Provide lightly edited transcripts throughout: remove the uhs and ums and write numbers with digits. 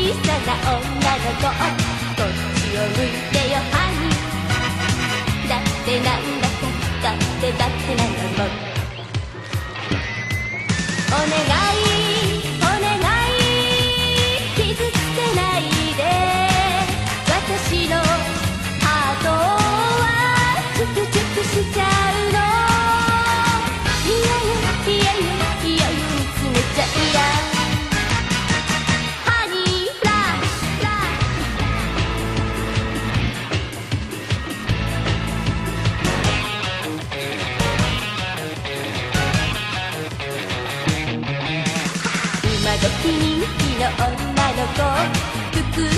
さな女の子、こっちを向いてよハニー。だってなんだか、だってなんだもん。お願いお願い、傷つけないで。私のハートはチュクチュクしちゃうの。いやよいやよいやよ、見つめちゃいや。ハニーフラ今時人気の女の子、服とボイの女の子、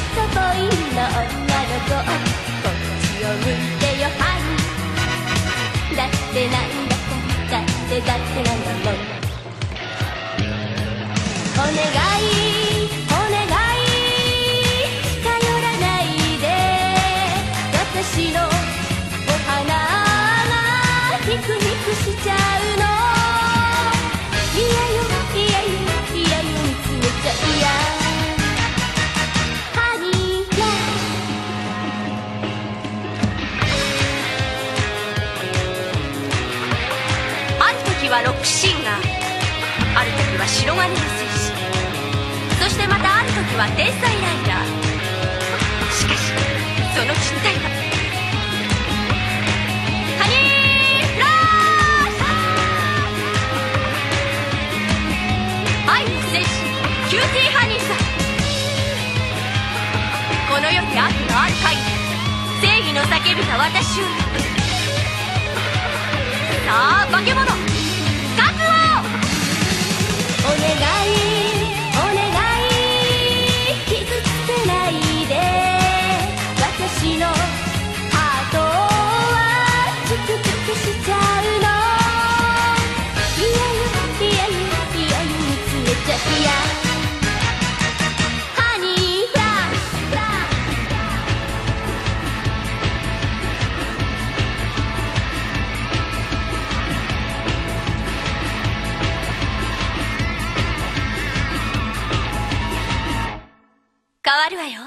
こっちを向いてよハニー。だってなんだか、だってなんだもん。お願いお願い、近寄らないで。私のお花がヒクヒクしちゃうの。いやよいやよいやよ、見つめちゃいや。ハニーラある時はロックシンガー、ある時は白金の戦士、そしてまたある時は天才ライダー。しかしその実態はハニーフラッシュ。愛の戦士キューティーハニーさん、この世に悪のある限り正義の叫びが私を呼ぶ。さあ化け物、覚悟。 お願いお願い、傷つけないで。私のハートはチュクチュクしちゃうの。いやよいやよいやよ、見つめちゃいや。ハニーフラ変わるわよ。